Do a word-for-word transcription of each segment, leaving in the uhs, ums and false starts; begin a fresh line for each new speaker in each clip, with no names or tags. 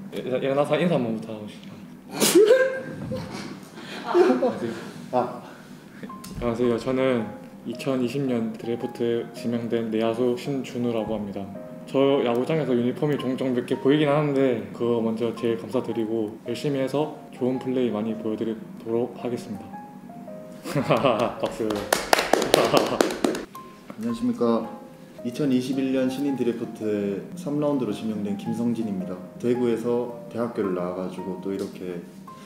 일어나서 인사 한번부터 하고 싶어요.
아.
안녕하세요. 저는 이천이십 년 드래프트에 지명된 내야수 신준우라고 합니다. 저 야구장에서 유니폼이 종종 몇 개 보이긴 하는데 그거 먼저 제일 감사드리고 열심히 해서 좋은 플레이 많이 보여드리도록 하겠습니다. 박수.
안녕하십니까. 이천이십일 년 신인 드래프트에 삼 라운드로 지명된 김성진입니다. 대구에서 대학교를 나와가지고 또 이렇게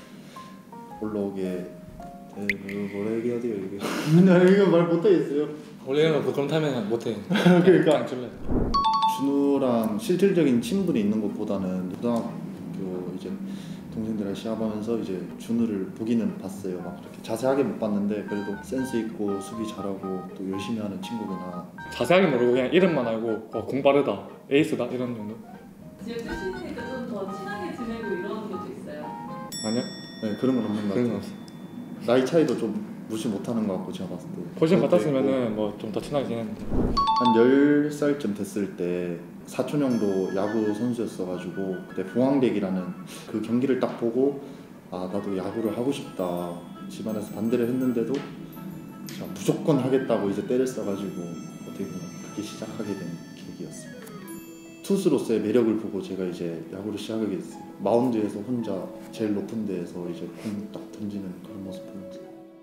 올라오게 네, 뭐라 얘기해야 돼요 이게. 나 이거 말 못하겠어요.
원래는 그런 타면 못해.
그러니까 준우랑 실질적인 친분이 있는 것보다는 고등학교 이제 동생들이랑 시합하면서 이제 준우를 보기는 봤어요. 막 그렇게 자세하게 못 봤는데 그래도 센스 있고 수비 잘하고 또 열심히 하는 친구구나.
자세하게 모르고 그냥 이름만 알고 어, 공 빠르다, 에이스다 이런 정도.
지금 출신이니까 좀 더 친하게 지내고 이런 것도 있어요?
아니요?
네, 그런 건 없는 것
그런
같아요.
건 없어.
나이 차이도 좀 무시 못하는 것 같고 제가 봤을 때.
포지션 같았으면은 뭐 좀 더 친하게 지냈는데.
한 열 살쯤 됐을 때 사촌 형도 야구 선수였어가지고 그때 봉황대기라는 그 경기를 딱 보고 아 나도 야구를 하고 싶다. 집안에서 반대를 했는데도 제가 무조건 하겠다고 이제 때를 써가지고 어떻게 보면 그게 시작하게 된 계기였습니다. 투수로서의 매력을 보고 제가 이제 야구를 시작하게 됐어요. 마운드에서 혼자 제일 높은 데에서 이제 공 딱 던지는 그런 모습 보면서.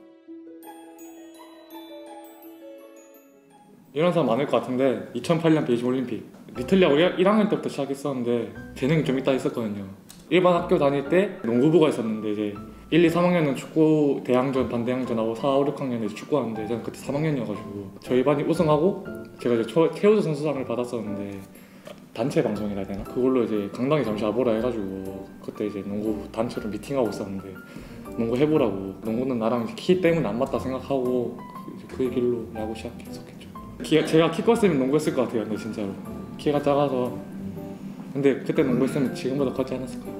이런 사람 많을 것 같은데 이천팔 년 베이징 올림픽 리틀 야구 일 학년 때부터 시작했었는데 재능이 좀 있다 했었거든요. 일반 학교 다닐 때 농구부가 있었는데 이제 일, 이, 삼 학년은 축구 대항전, 반대항전하고 사, 오, 육 학년은 이제 축구하는데 저는 그때 삼 학년이어가지고 저희 반이 우승하고 제가 이제 최우수 선수상을 받았었는데 단체 방송이라 해야 되나? 그걸로 이제 강당에 잠시 와보라 해가지고 그때 이제 농구 단체로 미팅하고 있었는데 농구 해보라고. 농구는 나랑 키 때문에 안 맞다 생각하고 이제 그 길로 야구 시작했었겠죠. 키, 제가 키 컸으면 농구했을 것 같아요. 근데 진짜로 키가 작아서. 근데 그때 농구했으면 지금보다 컸지 않았을까요?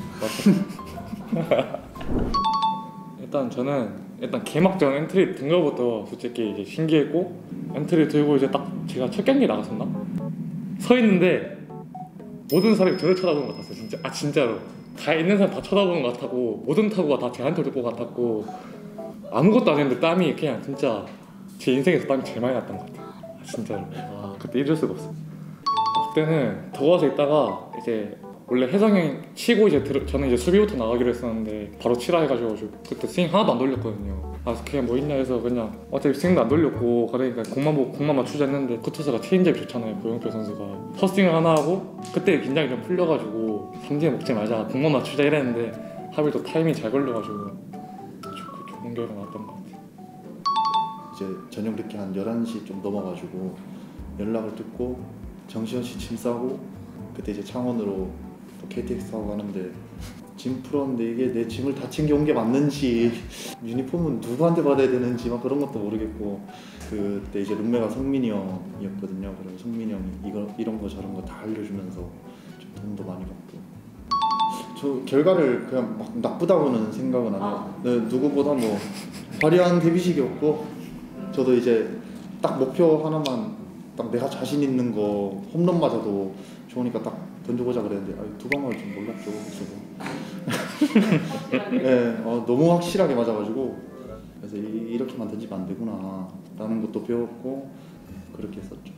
일단 저는 일단 개막전 엔트리 든 거부터 솔직히 이제 신기했고 엔트리 들고 이제 딱 제가 첫 경기 나갔었나? 서 있는데 모든 사람이 저를 쳐다보는 것 같았어요. 진짜. 아 진짜로 다 있는 사람 다 쳐다보는 것 같았고 모든 타구가 다 저한테 올 것 같았고 아무것도 안 했는데 땀이 그냥 진짜 제 인생에서 땀이 제일 많이 났던 것 같아요. 아, 진짜로. 아, 그때 잊을 수가 없어. 그때는 더워서 있다가 이제 원래 혜성이 치고 이제 들어, 저는 이제 수비부터 나가기로 했었는데 바로 치라 해가지고 그때 스윙 하나도 안 돌렸거든요. 아 그냥 뭐 있냐 해서 그냥 어차피 스윙도 안 돌렸고 그러니까 공만 보고 공만 맞추자 했는데 그 투수가 체인지업이 좋잖아요. 고영표 선수가 헛스윙을 하나 하고 그때 긴장이 좀 풀려가지고 삼진에 먹지 말자 공만 맞추자 이랬는데 하필 또 타이밍이 잘 걸려가지고 좋, 좋은 결과 나왔던 것 같아요.
이제 저녁 늦게 한 열한 시 좀 넘어가지고 연락을 듣고 정시현 씨 짐 싸고 그때 이제 창원으로 또 케이티엑스 타고 가는데 짐 풀었는데 이게 내 짐을 다 챙겨온 게 맞는지 유니폼은 누구한테 받아야 되는지 막 그런 것도 모르겠고 그때 이제 룸메가 성민이 형이었거든요. 그래서 성민이 형이 이거, 이런 거 저런 거 다 알려주면서 좀 도움도 많이 받고 저 결과를 그냥 막 나쁘다고는 생각은 안 해요. 네, 누구보다 뭐 화려한 데뷔식이었고 저도 이제 딱 목표 하나만 딱 내가 자신 있는 거 홈런 맞아도 좋으니까 딱 던져보자 그랬는데 아, 두 방울 좀 몰랐죠. 저도. 네, 어, 너무 확실하게 맞아가지고 그래서 이, 이렇게만 던지면 안 되구나 라는 것도 배웠고 그렇게 했었죠.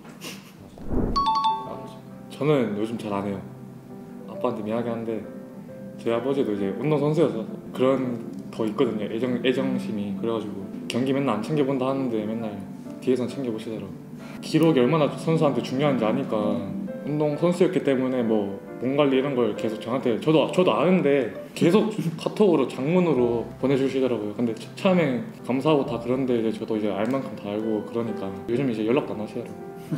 저는 요즘 잘 안 해요. 아빠한테 미안하게 한데 저희 아버지도 이제 운동선수여서 그런 더 있거든요. 애정, 애정심이. 그래가지고 경기 맨날 안 챙겨본다 하는데 맨날 뒤에선 챙겨보시더라고요. 기록이 얼마나 선수한테 중요한지 아니까 운동 선수였기 때문에 뭐 몸 관리 이런 걸 계속 저한테 저도 저도 아는데 계속 카톡으로 장문으로 보내주시더라고요. 근데 처음에 감사하고 다 그런데 이제 저도 이제 알 만큼 다 알고 그러니까 요즘 이제 연락도 안 하시더라고요.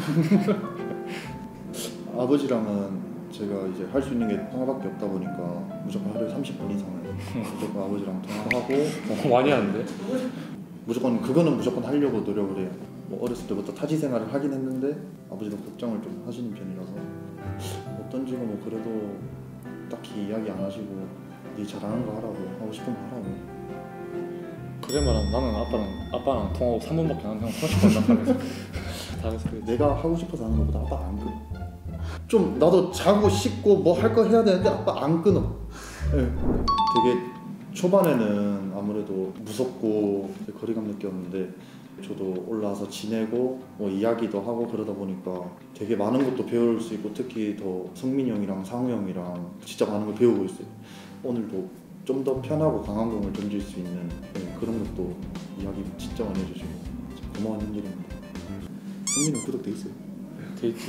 아버지랑은 제가 이제 할 수 있는 게 통화밖에 없다 보니까 무조건 하루에 삼십 분 이상을 무조건 아버지랑 통화하고
어, 많이 하는데?
무조건 그거는 무조건 하려고 노력을 해요. 뭐 어렸을 때부터 타지 생활을 하긴 했는데 아버지도 걱정을 좀 하시는 편이라서 못 던지고 뭐 그래도 딱히 이야기 안 하시고 네 잘하는 거 하라고 하고 싶은 거 하라고.
그래 말하면 나는 아빠랑 아빠랑 통화하고 삼 분밖에 안 하고 삼십 분 나가면서 다 했을 때
내가 하고 싶어서 하는 것보다 아빠가 안 그래. 좀 나도 자고 씻고 뭐 할 거 해야 되는데 아빠 안 끊어. 네. 되게 초반에는 아무래도 무섭고 거리감 느꼈는데 저도 올라와서 지내고 뭐 이야기도 하고 그러다 보니까 되게 많은 것도 배울 수 있고 특히 더 성민이 형이랑 상우 형이랑 진짜 많은 걸 배우고 있어요. 오늘도 좀 더 편하고 강한 공을 던질 수 있는 네, 그런 것도 이야기 진짜 많이 해주시고 고마운 형님입니다. 성민이 형 구독돼 있어요?
돼 있지.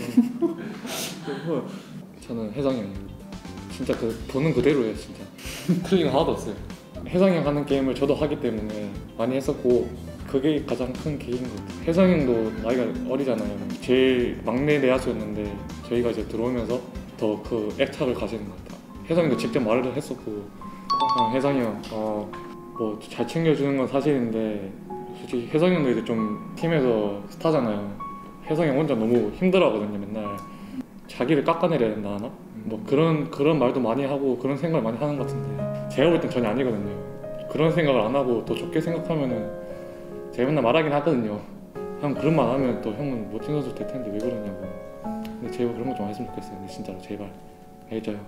저는 혜성이 형입니다. 진짜 그 보는 그대로예요 진짜. 틀린 거 하나도 없어요. 혜성이 형 하는 게임을 저도 하기 때문에 많이 했었고 그게 가장 큰 계기인 것 같아요. 혜성이 형도 나이가 어리잖아요. 제일 막내 내야수였는데 저희가 이제 들어오면서 더 그 애착을 가지는 것 같아요. 혜성이 형도 직접 말을 했었고 어, 혜성이 형 어, 뭐 잘 챙겨주는 건 사실인데 솔직히 혜성이 형도 이제 좀 팀에서 스타잖아요. 혜성이 형 혼자 너무 힘들어하거든요. 맨날 자기를 깎아내려야 된다 하나? 뭐 그런 그런 말도 많이 하고 그런 생각을 많이 하는 것 같은데 제가 볼 땐 전혀 아니거든요. 그런 생각을 안 하고 더 좋게 생각하면은 제가 맨날 말하긴 하거든요. 형 그런 말 하면 또 형은 멋진 선수 될 텐데 왜 그러냐고. 근데 제발 그런 거 좀 했으면 좋겠어요. 근데 진짜로 제발 알죠요.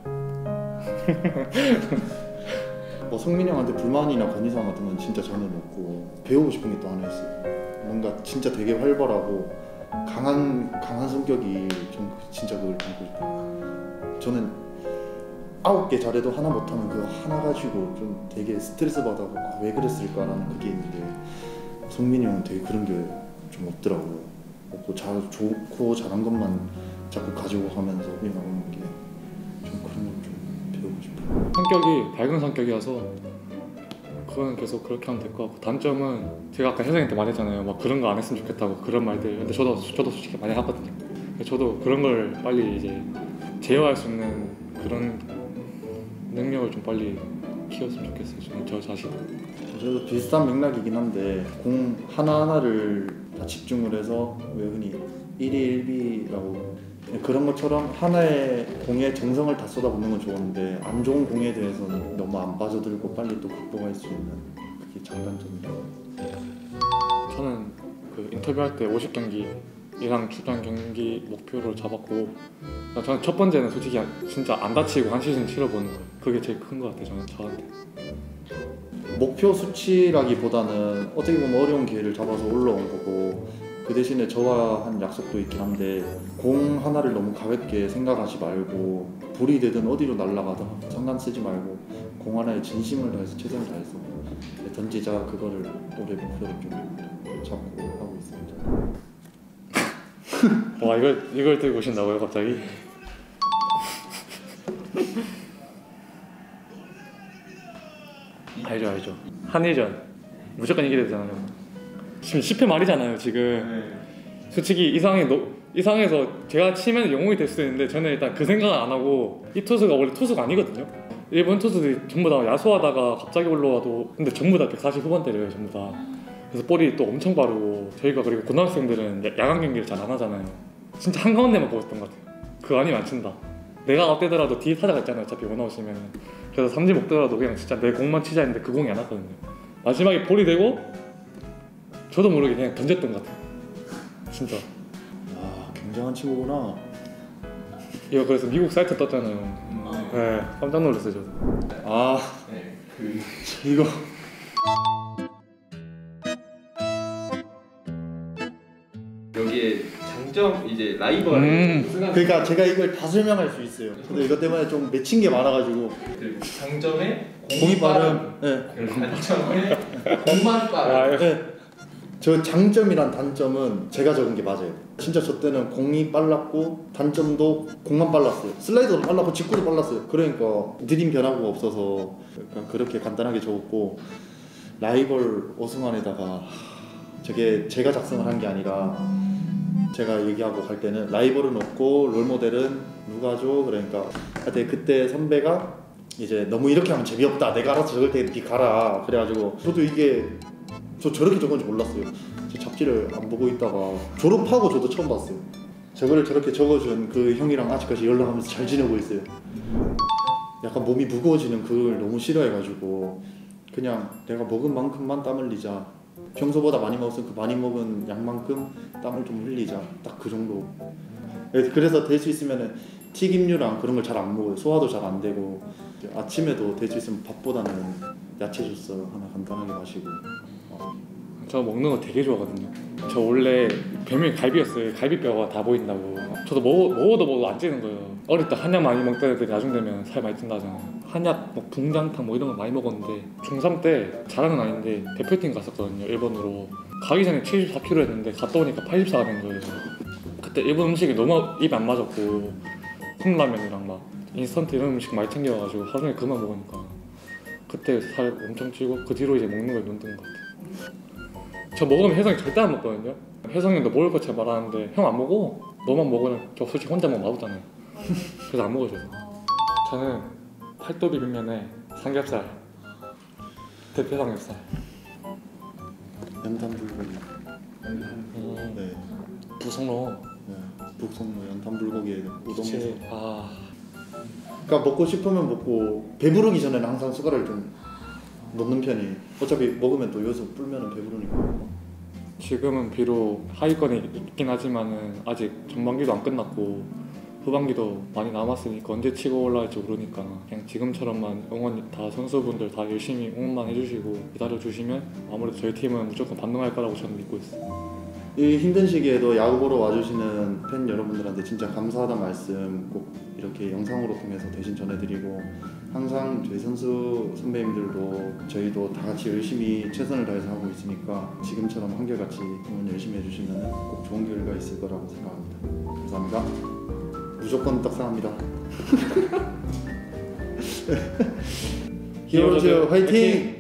뭐 성민이 형한테 불만이나 건의사항 같은 건 진짜 전혀 없고 배우고 싶은 게 또 하나 있어요. 뭔가 진짜 되게 활발하고 강한 강한 성격이 좀 진짜 그걸 닮고 싶어요. 저는 아홉 개 잘해도 하나 못하면 그거 하나 가지고 좀 되게 스트레스 받아서 아, 왜 그랬을까라는 그게 있는데 성민이 형은 되게 그런 게 좀 없더라고요. 없고 잘 좋고 잘한 것만 자꾸 가지고 가면서 나오는 게 좀 그런 걸 좀 배우고 싶어요.
성격이 밝은 성격이어서 그건 계속 그렇게 하면 될 것 같고 단점은 제가 아까 혜성이한테 말했잖아요. 막 그런 거 안 했으면 좋겠다고 그런 말들. 근데 저도 저도 솔직히 많이 하거든요. 저도 그런 걸 빨리 이제 제어할 수 있는 그런 능력을 좀 빨리 키웠으면 좋겠어요. 저는 저 자신.
저도 비슷한 맥락이긴 한데 공 하나하나를 다 집중을 해서 왜 흔히 일 위 일 비라고 그런 것처럼 하나의 공에 정성을 다 쏟아붓는 건 좋은데 안 좋은 공에 대해서는 너무 안 빠져들고 빨리 또 극복할 수 있는 그게 장단점이에요.
저는 그 인터뷰할 때 오십 경기 이상 출전 경기 목표를 잡았고 저는 첫 번째는 솔직히 진짜 안 다치고 한 시즌 치러보는 거예요. 그게 제일 큰 것 같아요. 저는 저한테.
목표 수치라기보다는 어떻게 보면 어려운 기회를 잡아서 올라온 거고 그 대신에 저와 한 약속도 있긴 한데 공 하나를 너무 가볍게 생각하지 말고 불이 되든 어디로 날아가든 상관 쓰지 말고 공 하나에 진심을 다해서 최선을 다해서 던지자 그거를 올해 목표로 좀 잡고 하고 있습니다.
와 이걸 이걸 들고 오신다고요 갑자기? 알죠 알죠. 한일전 무조건 이기게 되잖아요. 지금 십 회 말이잖아요 지금. 솔직히 이 상황에 너, 이 상황에서 제가 치면 영웅이 될 수도 있는데 저는 일단 그 생각을 안 하고 이 투수가 원래 투수가 아니거든요. 일본 투수들이 전부 다 야수하다가 갑자기 올라와도 근데 전부 다 백사십 후반 때려요 전부 다. 그래서 볼이 또 엄청 빠르고 저희가 그리고 고등학생들은 야, 야간 경기를 잘 안 하잖아요. 진짜 한가운데만 보고 있던 것 같아요. 그거 아니면 안 친다. 내가 아웃되더라도 뒤에 타자가 있잖아요 어차피 원아웃이면. 그래서 삼진 먹더라도 그냥 진짜 내 공만 치자 했는데 그 공이 안 왔거든요. 마지막에 볼이 되고 저도 모르게 그냥 던졌던 것 같아요. 진짜.
아 굉장한 친구구나.
이거 그래서 미국 사이트 떴잖아요. 음. 네, 깜짝 놀랐어요 저도.
아
네, 그
이거
여기에 장점 이제 라이벌
음.
우승한
그러니까 제가 이걸 다 설명할 수 있어요. 근데 이것 때문에 좀 맺힌 게 많아가지고
그 장점에
공이 빠름. 네.
그 단점에 공만 빠름.
아,
네. 저 장점이란 단점은 제가 적은 게 맞아요. 진짜 저 때는 공이 빨랐고 단점도 공만 빨랐어요. 슬라이더도 빨랐고 직구도 빨랐어요. 그러니까 느린 변화구가 없어서 그러니까 그렇게 간단하게 적었고 라이벌 오승환에다가 저게 제가 작성을 한 게 아니라 제가 얘기하고 갈 때는 라이벌은 없고 롤모델은 누가죠? 그러니까 하여튼 그때 선배가 이제 너무 이렇게 하면 재미없다. 내가 알아서 적을 테니까 니 가라. 그래가지고 저도 이게 저 저렇게 적은지 몰랐어요. 저 잡지를 안 보고 있다가 졸업하고 저도 처음 봤어요. 저거를 저렇게 적어준 그 형이랑 아직까지 연락하면서 잘 지내고 있어요. 약간 몸이 무거워지는 그걸 너무 싫어해가지고 그냥 내가 먹은 만큼만 땀 흘리자. 평소보다 많이 먹었으면 그 많이 먹은 양만큼 땀을 좀 흘리자. 딱 그 정도. 그래서 될 수 있으면은 튀김류랑 그런 걸 잘 안 먹어요. 소화도 잘 안 되고 이제 아침에도 될 수 있으면 밥보다는 야채 주스 하나 간단하게 마시고. 어,
저 먹는 거 되게 좋아하거든요. 저 원래 별명이 갈비였어요. 갈비뼈가 다 보인다고. 저도 먹어, 먹어도 먹어도 안 찌는 거예요. 어릴 때 한약 많이 먹던 애들이 나중 되면 살 많이 찐다잖아요. 한약, 뭐 붕장탕 뭐 이런 거 많이 먹었는데 중삼 때 자랑은 아닌데 대표팀 갔었거든요. 일본으로. 가기 전에 칠십사 킬로그램 했는데 갔다 오니까 팔십사가 된 거예요. 그때 일본 음식이 너무 입에 안 맞았고 컵라면이랑 막 인스턴트 이런 음식 많이 챙겨가지고 하루 종일 그만 먹으니까 그때 살 엄청 찌고 그 뒤로 이제 먹는 걸 만든 것 같아요. 저 먹으면 혜성이 절대 안 먹거든요. 혜성이도 먹을 거 잘 말하는데 형 안 먹어? 너만 먹으면 저 솔직히 혼자 먹으면 맛없잖아요. 그래서 안 먹어줘요. 저는 팔도 비빔면에 삼겹살, 대패 삼겹살.
연탄 불고기.
음,
네.
부성로.
네. 북성로 연탄 불고기에 우동에서.
그치. 아,
그러니까 먹고 싶으면 먹고 배부르기 전에는 항상 숟가락을 좀 넣는 편이. 어차피 먹으면 또 여기서 불면은 배부르니까.
지금은 비록 하위권이 있긴 하지만은 아직 전반기도 안 끝났고 후반기도 많이 남았으니까 언제 치고 올라갈지 모르니까 그냥 지금처럼만 응원 다 선수분들 다 열심히 응원만 해주시고 기다려주시면 아무래도 저희 팀은 무조건 반등할 거라고 저는 믿고 있어요.
이 힘든 시기에도 야구 보러 와주시는 팬 여러분들한테 진짜 감사하다는 말씀 꼭 이렇게 영상으로 통해서 대신 전해드리고, 항상 저희 선수 선배님들도 저희도 다 같이 열심히 최선을 다해서 하고 있으니까 지금처럼 한결같이 응원 열심히 해주시면 꼭 좋은 결과 있을 거라고 생각합니다. 감사합니다. 무조건 떡상합니다. 히어로즈 화이팅!